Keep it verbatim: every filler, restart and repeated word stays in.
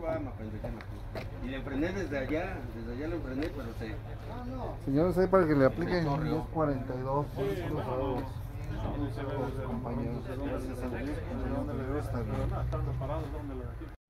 va, me pendejé. Y le enfrené desde allá, desde allá le enfrené, pero se... Señores, ahí para que le apliquen diez cuarenta y dos, compañeros. Gracias a Dios, ¿dónde le veo estar?